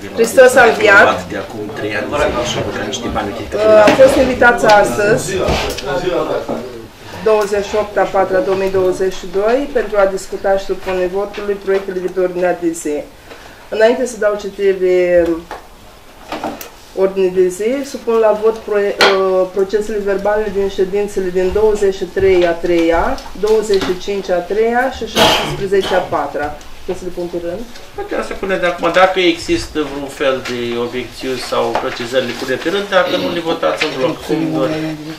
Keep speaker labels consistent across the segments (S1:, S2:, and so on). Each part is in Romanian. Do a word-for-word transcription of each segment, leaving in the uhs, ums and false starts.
S1: Hristos a înviat.
S2: De acum trei ani și a niște bani uite.
S1: Am fost invitați astăzi, douăzeci și opt a patra două mii douăzeci și doi, pentru a discuta și supune votului proiectele de pe ordinea de zi. Înainte să dau citire ordine de zi, supun la vot pro, uh, procesele verbale din ședințele din douăzeci și trei a treia, douăzeci și cinci a treia și șaptesprezece a patra. Trebuie să le pun pe rând?
S2: Putem să punem de acum, dacă există vreun fel de obiecțiuni sau precizări, le punem pe rând, dacă nu le votați în bloc. Cum dori.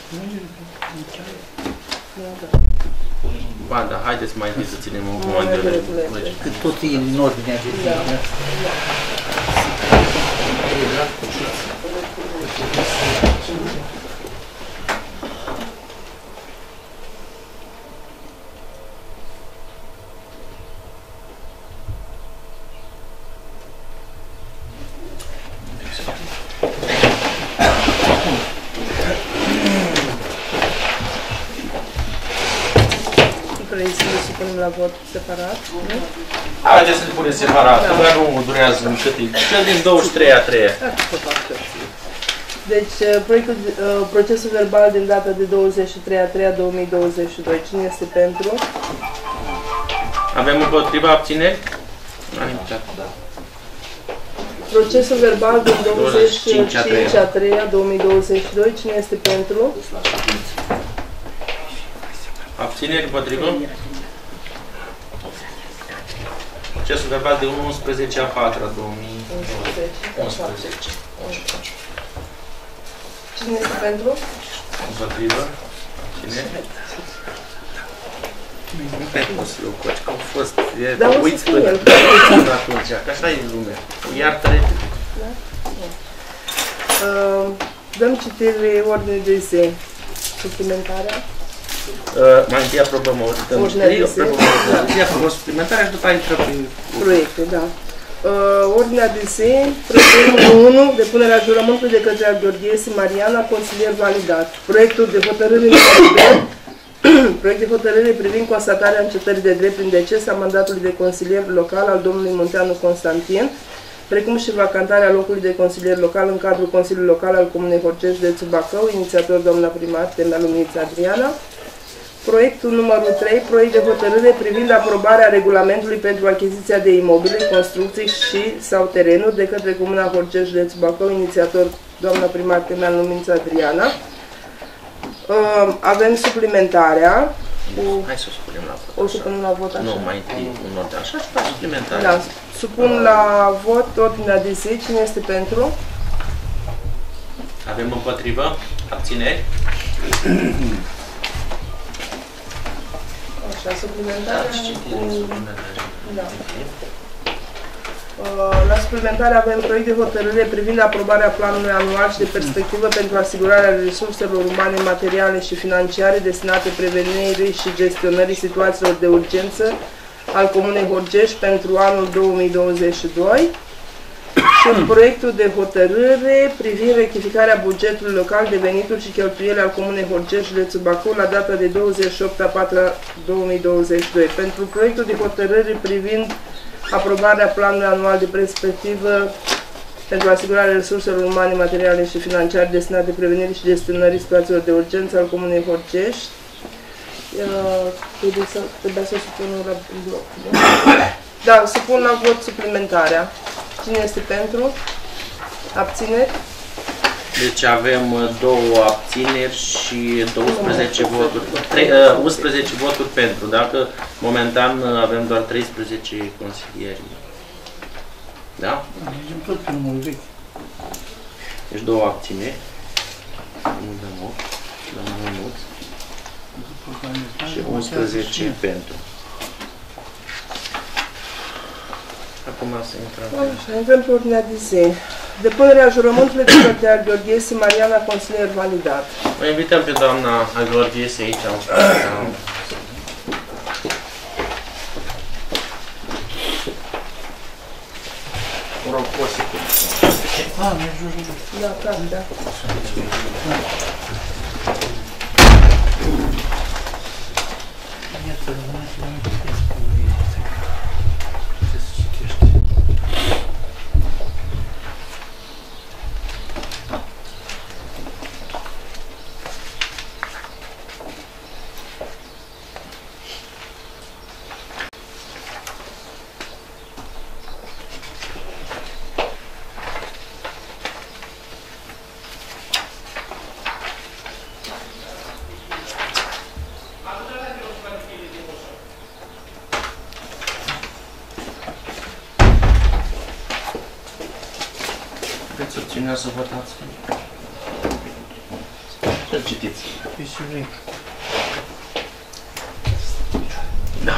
S2: Ba da, haideți mai întâi să ținem un moment de ordine.
S3: Cât tot e în ordinea de zi.
S1: Vrei să le supunem la vot separat? Nu?
S2: Haideți să le punem separat, da. Dar nu durează în cât e. Cel din douăzeci și trei a treia.
S1: Deci, proiectul, procesul verbal din data de douăzeci și trei a treia două mii douăzeci și doi. Cine este pentru?
S2: Avem împotriva abțineri? Da.
S1: Procesul verbal din douăzeci și cinci a treia două mii douăzeci și doi. Cine este pentru?
S2: Abțineri împotrivă? Procesul verbal de unsprezece a patra două mii unsprezece.
S1: Cine este pentru?
S2: Împotrivă? Abțineri? Nu pot să le coci, că au fost...
S1: Dar o să spun el.
S2: Atunci, că așa e lumea. Iartă-le.
S1: Dăm citire ordine de zi. Suplimentarea.
S2: Uh, mai întâi aprobăm o ordine de zi, aprobăm suplimentarea și după aia intră prin
S1: proiecte, da. Uh, ordinea de zi, proiectul unu, depunerea jurământului de către Gheorghese Mariana, consilier validat. Proiectul de hotărâre proiect de hotărâre privind constatarea încetării de drept prin deces a mandatului de consilier local al domnului Munteanu Constantin, precum și vacantarea locului de consilier local în cadrul Consiliului Local al Comunei Horgești de Bacău, inițiator doamna primar Temea Luminița Adriana. Proiectul numărul trei, proiect de hotărâre privind aprobarea regulamentului pentru achiziția de imobile, construcții și sau terenuri de către Comuna Horgești, județul Bacău, inițiator doamna primar Temea Luminița Adriana. Uh, avem suplimentarea. Cu...
S2: Hai să o supunem la vot.
S1: O supunem la vot așa?
S2: Nu, mai întâi un ordine așa și după suplimentarea.
S1: Da, supun la vot ordinea de zi. Cine este pentru?
S2: Avem împotrivă? Abțineri?
S1: Așa, suplimentarea. Da. La suplimentare avem proiect de hotărâre privind aprobarea planului anual și de perspectivă pentru asigurarea resurselor umane, materiale și financiare destinate prevenirii și gestionării situațiilor de urgență al Comunei Horgești pentru anul două mii douăzeci și doi și proiectul de hotărâre privind rectificarea bugetului local de venituri și cheltuieli al Comunei Horgești, județul Bacău, la data de douăzeci și opt a patra două mii douăzeci și doi. Pentru proiectul de hotărâre privind aprobarea planului anual de perspectivă pentru asigurarea resurselor umane, materiale și financiare destinate prevenirii și gestionării situațiilor de urgență al Comunei Horgești. Trebuie să, trebuie să supun la bloc. Da, supun la vot suplimentarea. Cine este pentru? Abțineri?
S2: Deci avem două abțineri și douăsprezece voturi, trei, unsprezece voturi pentru, dacă momentan avem doar treisprezece consilieri. Da? Deci două abțineri. Nu dăm opt, dăm mult. Și unsprezece pentru. Acum să intrăm.
S1: Așa, intrăm pe ordinea de zi. Depunerea jurământului de către Gheorghese Mariana, consilier validat.
S2: O invităm pe doamna Gheorghese aici. O rog, o secundă.
S3: Ah, mi-e jurământ.
S1: Da, da, da.
S2: ordinea să votați. Să citiți. Da.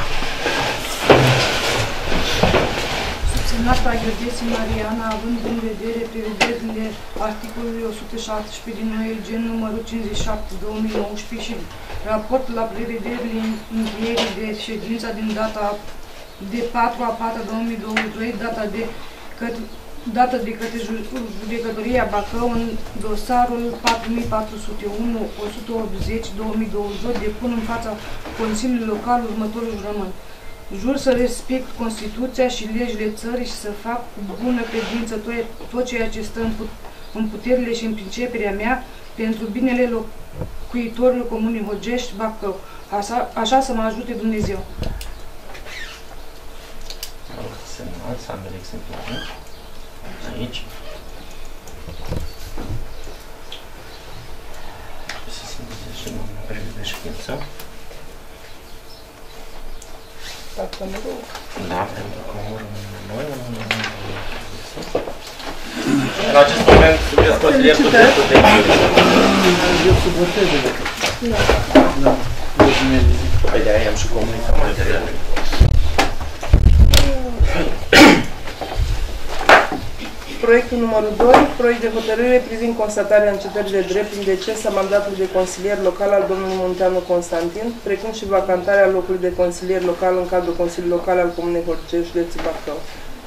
S4: Subsemnata Gheorghese Mariana, având în vedere prevederile articolului o sută șaptesprezece din O L G numărul cincizeci și șapte două mii nouăsprezece și raportul la prevederile încheierii de ședința din data de patru a patra două mii douăzeci și doi, data de către dată de către Judecătoria Bacău în dosarul patru mii patru sute unu o sută optzeci două mii douăzeci și doi, depun în fața Consiliului Local următorul jurământ. Jur să respect Constituția și legile țării și să fac cu bună credință tot, tot ceea ce stă în, put, în puterile și în priceperea mea pentru binele locuitorilor Comunei Hogești, Bacău. Așa, așa să mă ajute Dumnezeu.
S2: Semnați ambele exemplare. Aici. Să se găsește un brevet de știință. Da, pentru că urmă noi, în acest moment sunteți consilier cu dreptul de
S3: Da. Da.
S2: Păi de-aia am și comunicat materiale.
S1: Proiectul numărul doi, proiect de hotărâre privind constatarea încetării de drept prin deces a mandatului de consilier local al domnului Munteanu Constantin, precum și vacantarea locului de consilier local în cadrul Consiliului Local al Comunei Horgești, județul Bacău.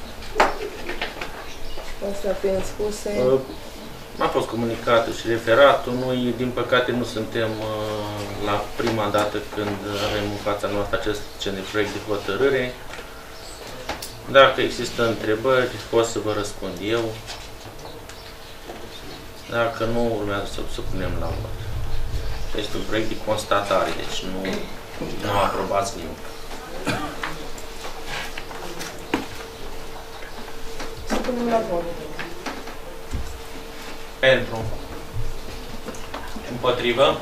S1: Astea fiind spuse...
S2: A fost comunicată și referatul. Noi, din păcate, nu suntem uh, la prima dată când avem în fața noastră acest gen de proiect de hotărâre. Dacă există întrebări, pot să vă răspund eu. Dacă nu, urmează să supunem la vot. Este un proiect de constatare, deci nu, nu aprobați nimic.
S1: Supunem la vot.
S2: Pentru. Împotrivă.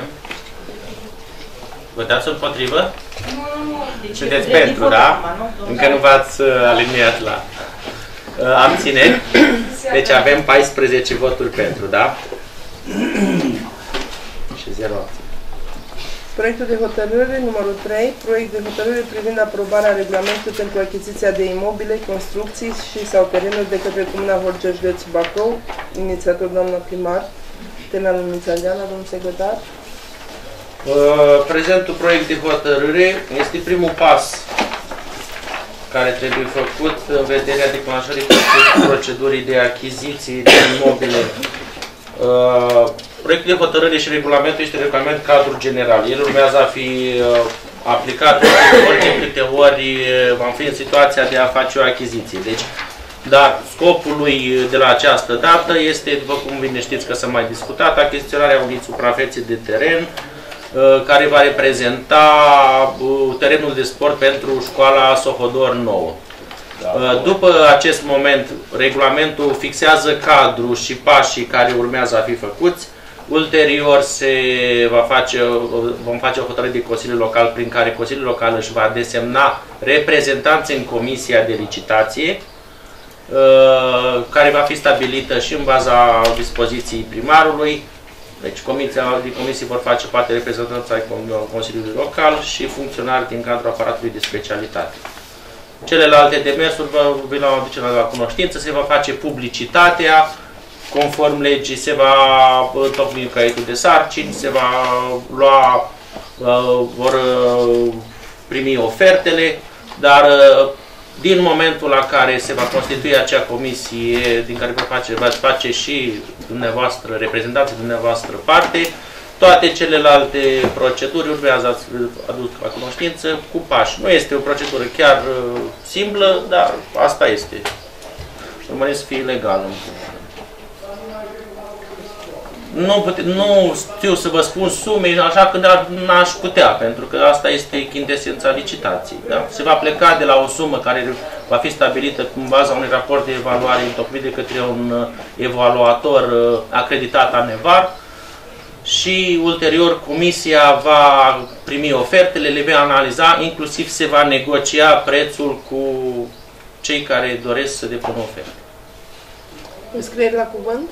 S2: Votați împotrivă?
S5: Nu, nu, nu. Deci
S2: sunteți pentru, da? Încă nu v-ați uh, aliniat la uh, abțineri. Deci avem paisprezece voturi pentru, da? Și zero abțineri.
S1: Proiectul de hotărâre numărul trei, proiect de hotărâre privind aprobarea regulamentului pentru achiziția de imobile, construcții și sau terenuri de către Comuna Horgești, județul Bacău, inițiator doamna primar, Temeanu Mițadeana, domnul secretar.
S2: Prezentul proiect de hotărâre este primul pas care trebuie făcut în vederea declanșării procedurii de achiziții de imobile. Proiectul de hotărâre și regulamentul este regulament cadru general. El urmează a fi aplicat ori de câte ori vom fi în situația de a face o achiziție. Deci, dar scopul lui de la această dată este, după cum bine știți că s-a mai discutat, achiziționarea unei suprafețe de teren care va reprezenta terenul de sport pentru școala Sohodor nouă. După acest moment, regulamentul fixează cadrul și pașii care urmează a fi făcuți. Ulterior se va face, vom face o hotărâre de Consiliul Local prin care Consiliul Local își va desemna reprezentanți în Comisia de Licitație, care va fi stabilită și în baza dispoziției primarului. Deci comisia, comisii vor face parte reprezentanța ai Consiliului Local și funcționari din cadrul aparatului de specialitate. Celelalte demersuri vă vi le aduce la cunoștință, se va face publicitatea, conform legii se va întocmi caietul de sarcini, se va lua, vor primi ofertele, dar din momentul la care se va constitui acea comisie din care va face, va face și dumneavoastră, reprezentanții dumneavoastră parte, toate celelalte proceduri urmează aduc la cunoștință cu pași. Nu este o procedură chiar uh, simplă, dar asta este. Urmăresc să fie legal. Nu, pute, nu știu să vă spun sume, așa că n-aș putea, pentru că asta este chintesența licitației. Da? Se va pleca de la o sumă care va fi stabilită în baza unui raport de evaluare întocmit de către un evaluator acreditat ANEVAR și ulterior comisia va primi ofertele, le va analiza, inclusiv se va negocia prețul cu cei care doresc să depună oferte.
S1: Înscrieri la cuvânt?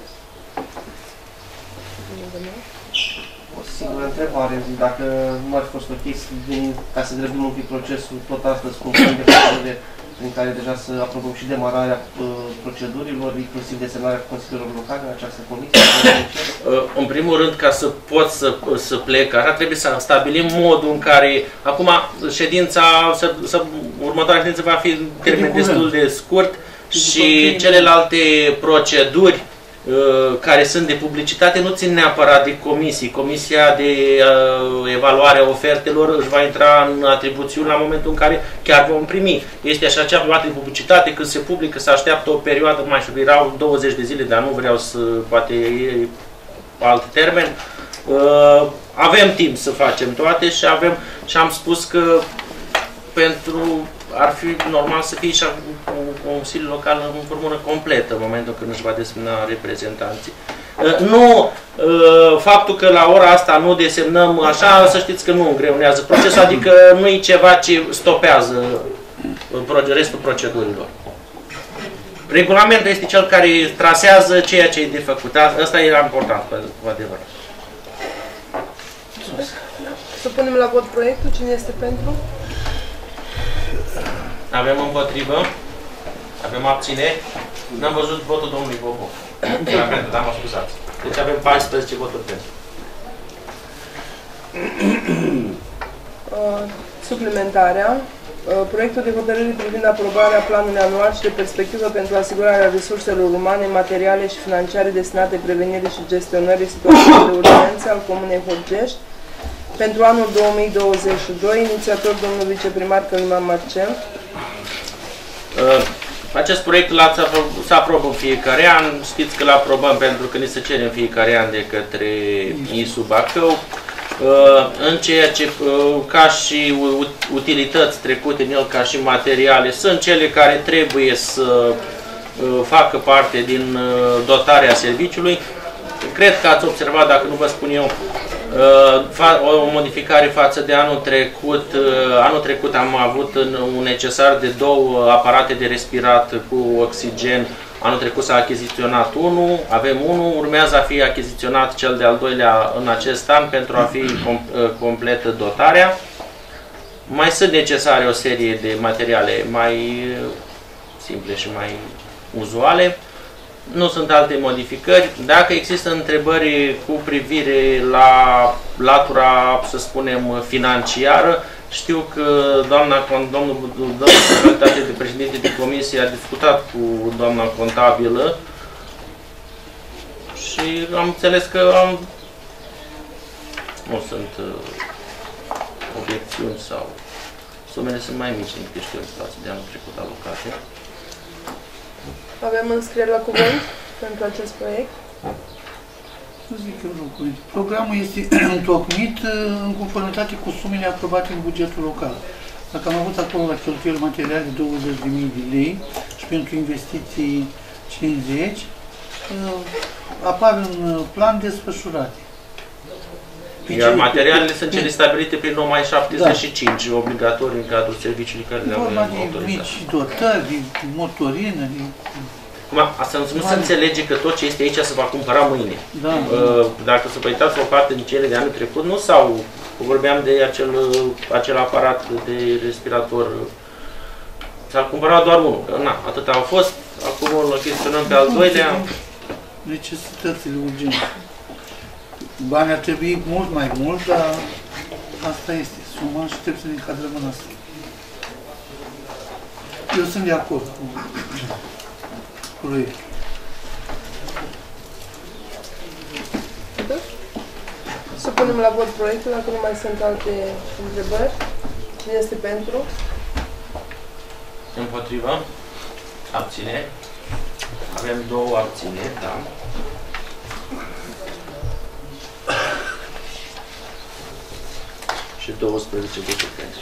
S3: O singură întrebare, zic, dacă nu ar fi fost ok să venim, ca să grăbim un pic procesul, tot astăzi cu un plan de procedure prin care deja să aprobăm și demararea uh, procedurilor, inclusiv desemnarea consiliilor locale în această comisie?
S2: În primul rând, ca să pot să, să plec, așa trebuie să stabilim modul în care, acum ședința, să, să, următoarea ședință va fi termen destul de scurt și celelalte proceduri care sunt de publicitate nu țin neapărat de comisii. Comisia de uh, evaluare a ofertelor își va intra în atribuțiuni la momentul în care chiar vom primi. Este așa ceva de publicitate, când se publică, se așteaptă o perioadă, mai știu, erau douăzeci de zile, dar nu vreau să, poate e alt termen. Uh, avem timp să facem toate și avem, și am spus că pentru ar fi normal să fie și un consiliu local în formulă completă în momentul când își va desemna reprezentanții. Nu, faptul că la ora asta nu desemnăm așa, să știți că nu îngreunează procesul, adică nu e ceva ce stopează restul procedurilor. Regulamentul este cel care trasează ceea ce e de făcut. Asta era important, cu adevărat.
S1: Să punem la vot proiectul. Cine este pentru?
S2: Avem împotrivă, avem abțineri, n-am văzut votul domnului Bobo. Era pentru, dar mă scuzați. Deci avem paisprezece voturi pentru.
S1: Uh, suplimentarea. Uh, proiectul de hotărâre privind aprobarea planului anual și de perspectivă pentru asigurarea resurselor umane, materiale și financiare destinate prevenirii și gestionării situațiilor de urgență al Comunei Horgești pentru anul două mii douăzeci și doi, inițiator domnul viceprimar Căliman Marcel.
S2: Acest proiect se aprobă în fiecare an. Știți că îl aprobăm pentru că ni se cere în fiecare an de către I S U Bacău. În ceea ce, ca și utilități trecute în el, ca și materiale, sunt cele care trebuie să facă parte din dotarea serviciului. Cred că ați observat, dacă nu vă spun eu, o modificare față de anul trecut. Anul trecut am avut un necesar de două aparate de respirat cu oxigen. Anul trecut s-a achiziționat unul, avem unul, urmează a fi achiziționat cel de-al doilea în acest an pentru a fi completă dotarea. Mai sunt necesare o serie de materiale mai simple și mai uzuale. Nu sunt alte modificări. Dacă există întrebări cu privire la latura, să spunem, financiară, știu că doamna, domnul, domnul secretar de președinte de comisie a discutat cu doamna contabilă și am înțeles că am, nu sunt obiecțiuni sau sumele sunt mai mici decât știu față de anul trecut alocate.
S1: Avem înscrieri la cuvânt pentru acest proiect.
S5: Nu zic eu lucruri. Programul este întocmit în conformitate cu sumele aprobate în bugetul local. Dacă am avut acolo la cheltuieli materiale douăzeci de mii de lei și pentru investiții cincizeci, apar în plan desfășurate.
S2: Iar materialele sunt cele stabilite prin numai șaptezeci și cinci, da, obligatorii în cadrul serviciului care le-au autorizat.
S5: Mici dotări, motorină.
S2: Acum, asta nu se înțelege că tot ce este aici se va cumpăra mâine.
S5: Da.
S2: Dacă să vă uitați o parte din cele de anul trecut, nu sau vorbeam de acel, acel aparat de respirator. S-a cumpărat doar unul. Na, atât au fost. Acum îl chestionăm pe al doilea.
S5: Necesitățile urgente. Banii ar trebui mult mai mult, dar asta este suma și trebuie să ne încadrăm în asta. Eu sunt de acord cu proiectul.
S1: Să punem la vot proiectul, dacă nu mai sunt alte întrebări. Cine este pentru?
S2: Împotrivă? Abțineri? Avem două abțineri, da. Și douăsprezece voturi pentru.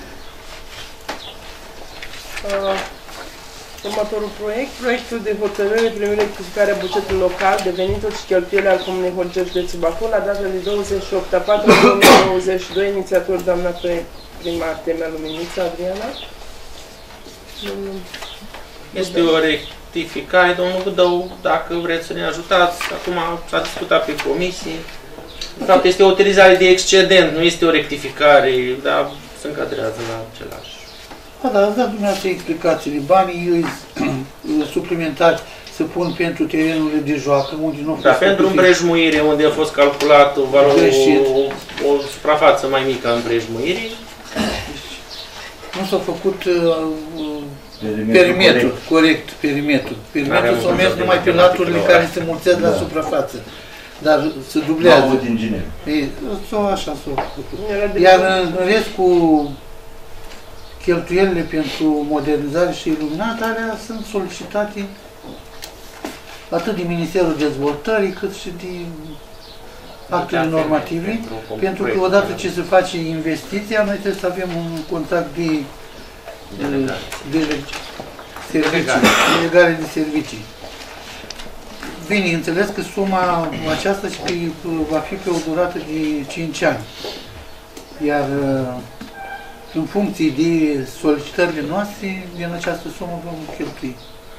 S1: Uh, următorul proiect, proiectul de hotărâre privind rectificarea bugetului local de venituri și cheltuieli al Comunei Horgești de Bacău la data de douăzeci și opt a patru două mii douăzeci și doi, inițiator doamna primar Temea Luminița, Adriana.
S2: Este o rectificare, domnul Budău, dacă vreți să ne ajutați, acum s-a discutat pe comisie. De fapt, este o utilizare de excedent, nu este o rectificare, dar se încadrează la același.
S5: Da, dar ați dat dumneavoastră explicațiile. Banii suplimentari se pun pentru terenurile de joacă, unde nu a fost...
S2: Da, pentru împrejmuire, unde a fost calculat o, o, o, o suprafață mai mică a împrejmuirii.
S5: Nu s-a făcut uh, perimetrul, corect, perimetrul. Perimetrul s-a mers numai pe laturile care se mulțesc la suprafață. Dar se dublează. Ei, așa s-a făcut. Iar în rest cu cheltuielile pentru modernizare și iluminat, alea sunt solicitate atât din Ministerul Dezvoltării, cât și din actele normative, pentru, pentru că odată ce se face investiția, noi trebuie să avem un contract de, de, de servicii, de legare de servicii. Bine, înțeles că suma aceasta va fi pe o durată de cinci ani. Iar în funcție de solicitările noastre, din această sumă vom cheltui.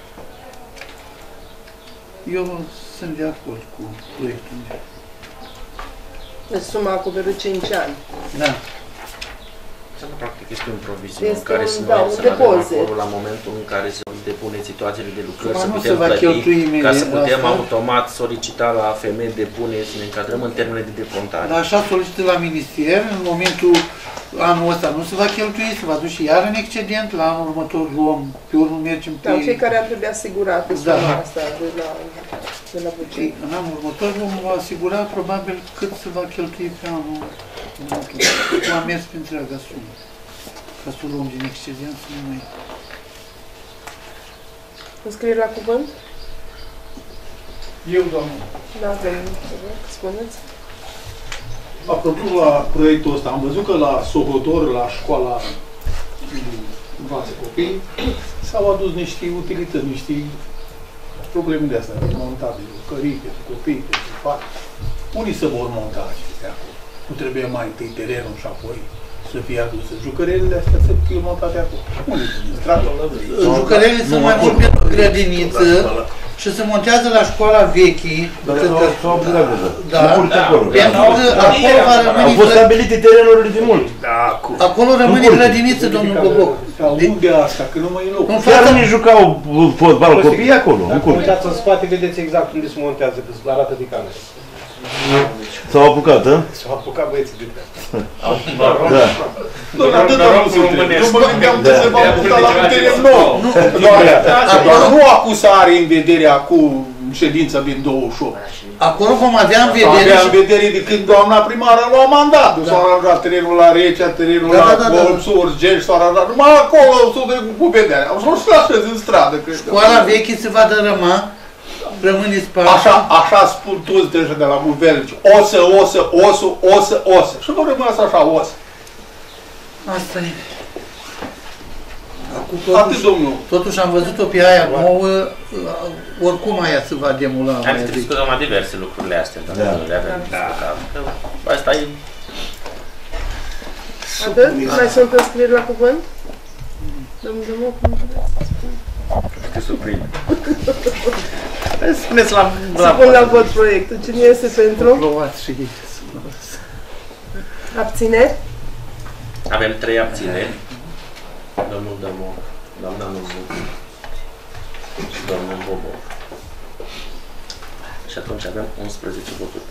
S5: Eu sunt de acord cu proiectul meu.
S1: Deci suma acoperă cinci ani.
S5: Da.
S2: Practic este un proviziune în care
S1: un,
S2: să
S1: da,
S2: noi
S1: un
S2: să avem acolo la momentul în care se depune situațiile de lucrări,
S5: Suma
S2: să
S5: nu
S2: putem
S5: se va
S2: plăti,
S5: cheltui
S2: ca să putem
S5: asta.
S2: automat solicita la F M depune, să ne încadrăm în termene de decontare.
S5: Dar așa solicită la minister, în momentul anul ăsta nu se va cheltui, se va duce iar în excedent, la anul următor luăm, pe urmă mergem pe...
S1: Da, fiecare ar trebui asigurat pe suma
S5: Da.
S1: asta de la, de la buget.
S5: În anul următor vom asigura probabil cât se va cheltui pe anul următor. Cum am mers pe întreaga sumă. Ca să o luăm din excedent, să nu mai...
S1: Înscrieri la cuvânt?
S6: Eu, doamnă.
S1: Da, domnul, spuneți.
S6: Apropo la proiectul ăsta, am văzut că la Socotor, la școala învață copii, s-au adus niște utilități, niște probleme de astea, montate, jucării pentru copii, pentru fată. Unii se vor monta acestea acolo. Nu trebuie mai întâi terenul și apoi să fie aduse. Jucăriile astea să fie montate acolo. Unii din stradă.
S5: Jucăriile sunt mai mult pentru grădiniță și se montează la școala veche. Da, pentru că acolo va rămâne...
S7: Au fost stabilite terenurile de mult.
S5: Acolo rămâne grădiniță, domnul Boboc.
S6: Unde asta? Că nu mai e loc.
S7: Chiar unii jucau fotbal copii acolo, în curte.
S8: Uitați în spate, vedeți exact unde se montează, că se arată de cameră.
S7: S-au apucat, hă?
S8: S-au apucat băieții de pe.
S7: Da.
S6: Doar atâta nu se trebuie. Nu mă gândeam că se va muta la un teren nou. Nu acum să are în vedere acum ședința din douăzeci și opt.
S5: Acolo vom avea în vedere...
S6: Avea în vedere de când doamna primară lua mandatul. S-au aranjat terenul la Recea, terenul la Golf, Urgeni, s-au aranjat numai acolo, cu vedere. Au fost și așa în stradă, cred că.
S5: Școala veche se va dărâma, rămâne spate.
S6: Așa, așa spun toți deja de la guvern. Osă, osă, osă, osă, osă. Și nu rămas așa osă.
S5: Asta e. Acum,
S6: Atât,
S5: totuși,
S6: domnul.
S5: totuși am văzut-o pe aia nouă, oricum aia se va demula.
S2: Am să discutăm la diverse lucrurile astea, dar nu le avem discutat. Asta e...
S1: Atât? Mai sunt înscrieri la cuvânt? Domnul Domnul, cum
S2: Te surprinde. Spuneți la...
S1: Supun la vot proiectul. Cine este pentru?
S5: Plouat și...
S1: Abțineri?
S2: Avem trei abțineri. Domnul Dămoc, doamna Nuzuc și domnul Boboc. Și atunci avem unsprezece voturi.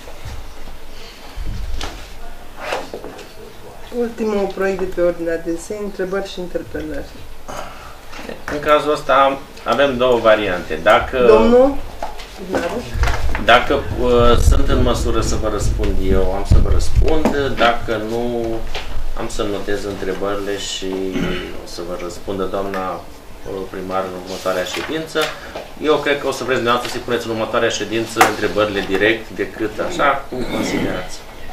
S1: Ultimul proiect de pe ordinea de zi, întrebări și interpelări.
S2: În cazul ăsta avem două variante. Dacă,
S1: Domnul?
S2: dacă uh, sunt în măsură să vă răspund eu, am să vă răspund. Dacă nu, am să notez întrebările și o să vă răspundă doamna primar în următoarea ședință. Eu cred că o să vreți dumneavoastră să-i puneți în următoarea ședință întrebările direct decât așa, cum considerați.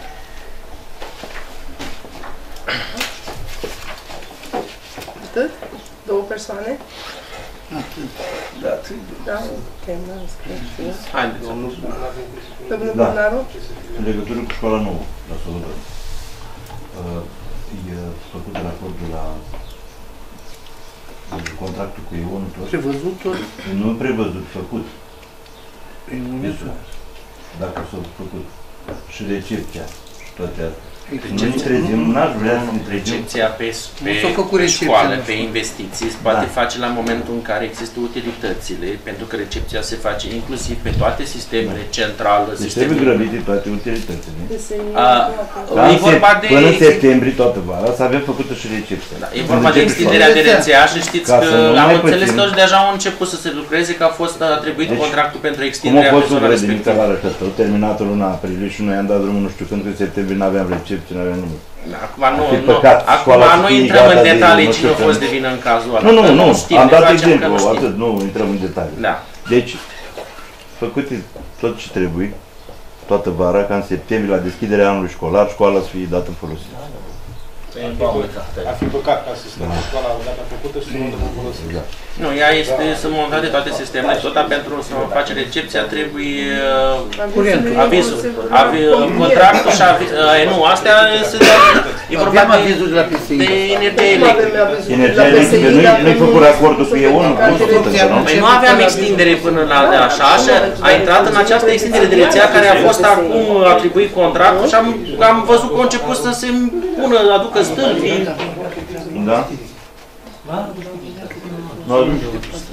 S1: Atât? Două persoane?
S5: Atât.
S7: Da,
S1: Da, ok, m-am scris.
S2: Haideți, domnul.
S1: Domnul
S7: Da.
S1: Bărnaru?
S7: În legătură cu școala nouă, la Socotor. E făcut raport de la Contractul cu Ion, tot.
S5: Prevăzut tot
S7: Nu prevăzut, făcut.
S5: în momentul ăsta.
S7: Dacă s-a făcut. Și recepția. Și toate astea.
S5: Păi,
S7: Nu ne trezim, n-aș vrea să ne trezim.
S2: Recepția pe, pe
S5: Nu s-a făcut recepția,
S2: școală,
S5: nu.
S2: pe investiții, se poate
S7: Da.
S2: face la momentul în care există utilitățile, pentru că recepția se face inclusiv pe toate sistemele, centrală,
S7: Deci trebuie
S2: sistemele...
S7: grăbite toate utilitățile.
S2: A,
S7: Ca
S2: e
S7: în
S2: vorba
S7: sep-
S2: de...
S7: Până în septembrie, toată vara, să avem făcută și recepția.
S2: Da, e vorba de extinderea de rețea și știți
S7: Ca
S2: că
S7: să nu
S2: am
S7: mai
S2: înțeles
S7: pățim.
S2: că deja au început să se lucreze, că a fost atribuit
S7: Deci,
S2: contractul pentru
S7: Cum a
S2: extinderea pe
S7: fost
S2: zona
S7: cu grădinița
S2: respectivă.
S7: la Răcătău, terminată luna aprilie și noi am dat drumul nu știu când, că în septembrie n-aveam recepție, n-aveam nimic.
S2: Acum nu,
S7: Ar fi
S2: nu,
S7: păcat,
S2: acum
S7: școala să
S2: nu
S7: fie
S2: intrăm în
S7: gata de
S2: detalii
S7: nu
S2: cine a
S7: știu
S2: fost
S7: când.
S2: de vină în cazul ăla.
S7: Nu, nu,
S2: că
S7: nu,
S2: știm,
S7: am
S2: ne
S7: dat
S2: facem că
S7: exemplu,
S2: nu știm.
S7: atât, nu intrăm în detalii.
S2: Da.
S7: Deci, făcut tot ce trebuie, toată vara, ca în septembrie, la deschiderea anului școlar, școala să fie dată în folosință.
S8: Ar fi păcat ca sistemul școala data făcută și să nu dăm folosit.
S7: Exact.
S2: Nu, ea este, sunt montate toate sistemele, tot pentru să face recepția trebuie uh,
S5: Curentul.
S2: avizul, avi, contractul și avi, uh, nu, astea sunt, e vorba
S5: Aveam
S2: de,
S5: avizul de la P S I.
S2: de energie electrică.
S7: Energia electrică, nu- nu-i făcut racordul cu E unu, cum s-a făcut, nu?
S2: Păi nu aveam extindere până la de așa și a intrat în această extindere de rețea care a fost acum atribuit contractul și am, am văzut că a început să se pună, aducă stâlpii.
S7: Da? Nu, nu știu.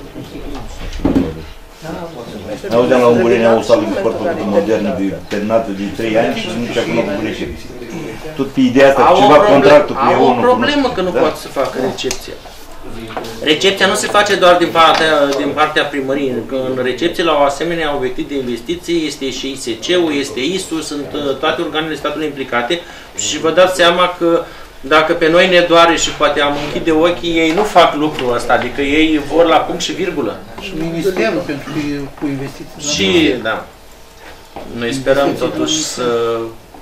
S7: Auzeam la Ungureni, au o sală de sport făcută modernă, de, terminată de trei ani și nici acum nu cu recepție. Tot pe ideea asta,
S2: Au o
S7: ceva
S2: problem-
S7: contractul cu E
S2: Au
S7: unu.
S2: o problemă că nu
S7: Da.
S2: poate să facă recepția. Recepția nu se face doar din partea, din partea primăriei. Că în recepție, la o asemenea obiectiv de investiții, este și I S C-ul, este I S U, sunt uh, toate organele statului implicate și vă dați seama că dacă pe noi ne doare și poate am închide ochii, ei nu fac lucrul ăsta, adică ei vor la punct și virgulă.
S5: Și Ministerul, pentru că e cu investiții.
S2: Și, da, noi sperăm totuși să...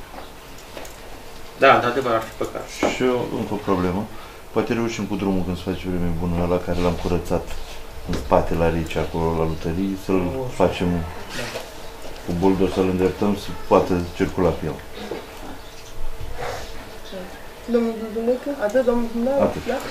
S2: Da, într-adevăr ar fi păcat.
S7: Și eu, încă o problemă. Poate reușim cu drumul când se face vreme bună, la care l-am curățat în spate la Rici, acolo la lutării, să-l facem cu buldor, să-l îndreptăm, să poată circula pe el.
S1: Domnul Dudulecă? Atât, domnul Dudulecă?
S7: Atât.
S1: Da?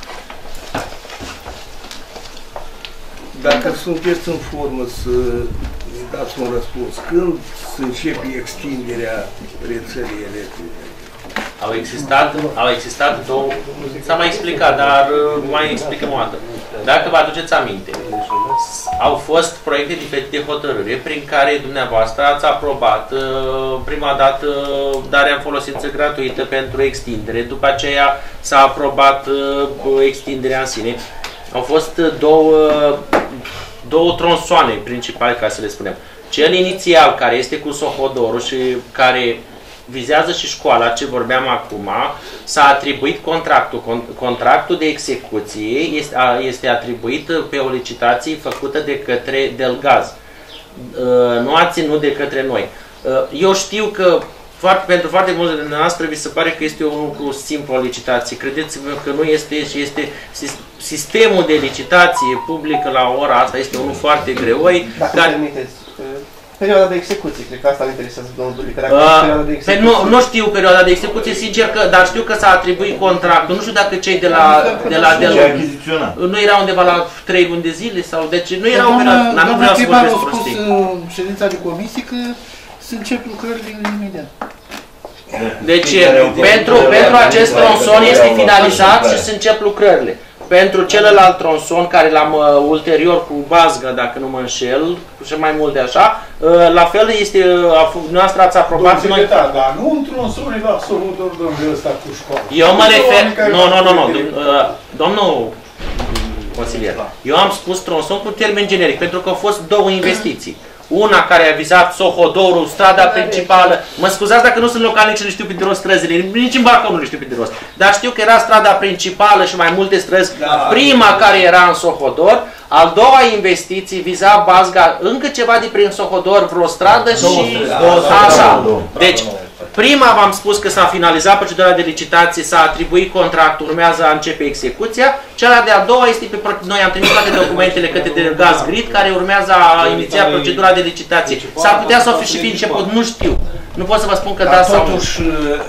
S9: Dacă sunteți în formă să ne dați un răspuns, când se începe extinderea rețelei electrice?
S2: Au existat, au existat două, s-a mai explicat, dar uh, mai explicăm o dată. Dacă vă aduceți aminte, au fost proiecte diferite de hotărâre prin care dumneavoastră ați aprobat uh, prima dată uh, darea în folosință gratuită pentru extindere, după aceea s-a aprobat uh, extinderea în sine. Au fost uh, două, două tronsoane principale, ca să le spunem. Cel inițial, care este cu Sohodorul și care vizează și școala, ce vorbeam acum, s-a atribuit contractul. Contractul de execuție este, este atribuit pe o licitație făcută de către Delgaz. Nu a ținut de către noi. Eu știu că foarte, pentru foarte mulți dintre noastre vi se pare că este un lucru simplu o licitație. Credeți-vă că nu este și este sistemul de licitație publică la ora asta este unul foarte greoi.
S3: Dacă
S2: Dar...
S3: îmi permiteți, perioada de execuție, cred că asta ne interesează, domnul Dulică. Dacă
S2: Uh,
S3: perioada de
S2: pe
S3: execuție...
S2: nu, nu știu perioada de execuție, sincer, că, dar știu că s-a atribuit contractul. Nu știu dacă cei de la, de la
S7: Ce
S2: Delgaz
S7: achiziționa?
S2: nu erau undeva la trei luni de zile sau deci nu erau
S5: Doamna,
S2: perioada, dar nu
S5: doamna
S2: vreau să
S5: primar a
S2: vorbesc
S5: spus
S2: prostii.
S5: în ședința de comisie că se încep lucrările imediat.
S2: Deci pentru, pentru acest tronson este finalizat și se încep lucrările. Pentru celălalt tronson, care l-am uh, ulterior cu bazgă, dacă nu mă înșel, și mai mult de așa, uh, la fel este, uh, noastră ați aprobat
S6: Domnul
S2: noi...
S6: secretar, dar nu într-un son la Sohodor, domnul ăsta cu școală.
S2: Eu mă refer... Nu, nu, nu, nu. Uh, domnul consilier, eu am spus tronson cu termen generic, pentru că au fost două investiții. Una care a vizat Sohodorul, strada principală. Mă scuzați dacă nu sunt localnic și nu știu pe de rost străzile, nici în Bacău nu le știu pe de rost. Dar știu că era strada principală și mai multe străzi. Da. Prima care era în Sohodor, al doua investiție viza Bazga, încă ceva de prin Sohodor, vreo stradă și așa. Deci, prima v-am spus că s-a finalizat procedura de licitație, s-a atribuit contractul, urmează a începe execuția. Cea de-a doua este pe... Noi am trimis toate documentele către Delgaz Grid, care urmează a iniția procedura de licitație. S-ar putea să o fi și fi început, nu știu. Nu pot să vă spun că da sau nu.
S9: Totuși,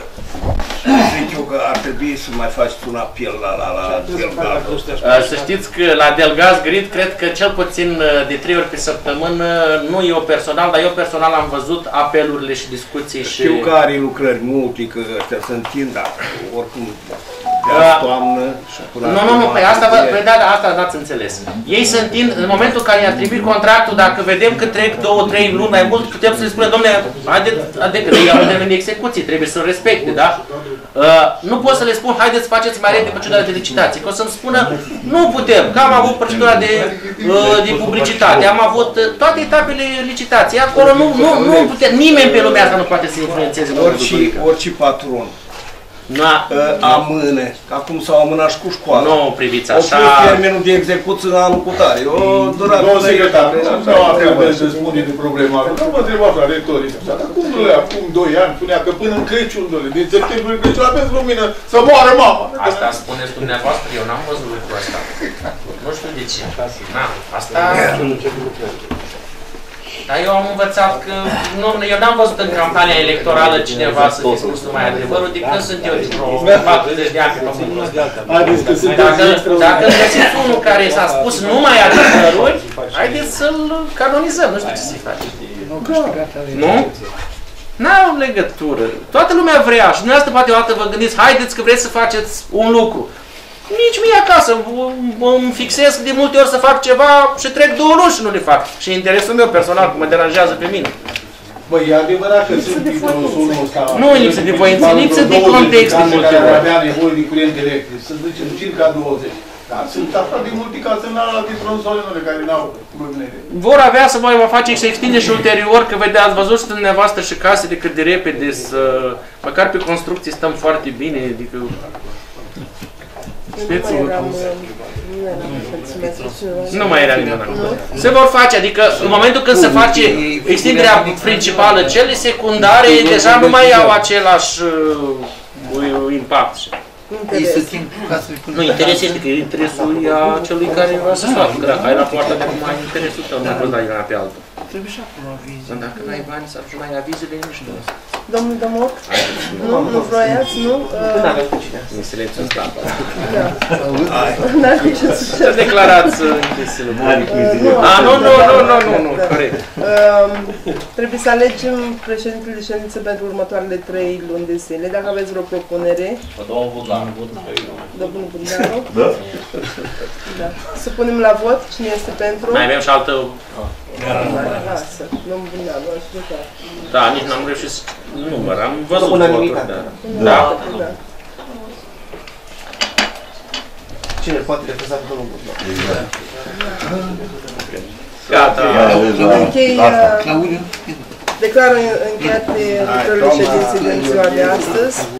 S9: zic eu că ar trebui să mai faceți un apel la, la, la Delgazul.
S2: Să știți că la Delgaz Grid, cred că cel puțin de trei ori pe săptămână, nu eu personal, dar eu personal am văzut apelurile și discuții și...
S9: Știu că are lucrări multe, că ăștia se întind, dar oricum de toamnă și până...
S2: Nu, nu, nu, pe asta, pe da, asta n-ați înțeles. Ei se întind, în momentul în care i-a trimis contractul, dacă vedem că trec două, trei luni mai mult, putem să le spunem, domnule, adică ei au termen de execuții, trebuie să o respecte, da? Uh, nu pot să le spun, haideți să faceți mai repede procedura de licitație, că o să-mi spună, nu putem, că am avut procedura de, uh, de publicitate, am avut uh, toate etapele licitației, acolo nu, nu, nu putem, nimeni pe lumea asta nu poate să influențeze.
S9: Orice, orice patron
S2: Na.
S9: amâne, acum s-au amânat și cu școala.
S2: Nu priviți așa.
S9: O pus termenul de execuție în anul cu tare. O durat
S6: Domnul secretar, nu trebuie să spune de problema. Nu mă întreb așa, retoric. Dar cum nu le acum doi ani, spunea că până în Crăciun, doamne, din septembrie Crăciun aveți lumină să moară mama.
S2: Asta spuneți dumneavoastră, eu n-am văzut lucrul ăsta. Nu știu de ce. Na, asta... Dar eu am învățat că, nu, eu n-am văzut în campania electorală cineva să fi spus numai adevărul, de când sunt eu din patruzeci de ani pe pământul ăsta. Dacă, dacă găsiți unul care s-a spus numai adevărul, haideți să-l canonizăm, nu știu ce să-i face. Nu? N-au legătură. Toată lumea vrea și dumneavoastră poate o dată vă gândiți, haideți că vreți să faceți un lucru. Nici mie acasă, îmi fixez de multe ori să fac ceva și trec două luni și nu le fac. Și interesul meu personal, că mă deranjează pe mine.
S6: Băi, e adevărat că sunt diplosul ăsta...
S2: Nu e lipsă de voință, e lipsă de context de multe ori.
S6: Care avea nevoie de curent electric, să zicem circa douăzeci. Dar sunt așa de multe ca să n-au la diplosolinele care n-au probleme.
S2: Vor avea să mai vă face și să extinde și ulterior, că vedeți, ați văzut și dumneavoastră și casele cât de repede să... Măcar pe construcții stăm foarte bine, adică... Nu mai era nimeni acolo. Se vor face, adică în momentul când se face extinderea principală, cele secundare deja nu mai au același uh, impact. Nu, interesul este că interesul e a celui care va să facă. Dacă ai la poarta de acum, ai interesul tău, nu poți da de la pe altul.
S5: Trebuie și acolo avize.
S2: Dacă n-ai bani să ajungi la avizele, nu știu.
S1: Domnul Dămoc? Nu? Nu vroiați? Nu?
S2: În silențiu ăsta.
S1: Da. N-are ce să cer.
S2: Declarați chestiile. Nu, nu, nu, nu, nu, nu, corect.
S1: Trebuie să alegem președintele de ședință pentru următoarele trei luni de zile. Dacă aveți vreo propunere.
S8: Domnul Budlanu.
S1: Domnul Budlanu? Da. Să punem la vot. Cine este pentru?
S2: Mai avem și altă...
S1: Lasă. Domnul Budlanu, aș vota.
S2: Da, nici n-am reușit să număr. Am văzut votul. Da.
S3: Cine poate refuza pe domnul Budlanu?
S2: Gata.
S1: Închei... Declară încheiate lucrările ședinței din ziua de astăzi.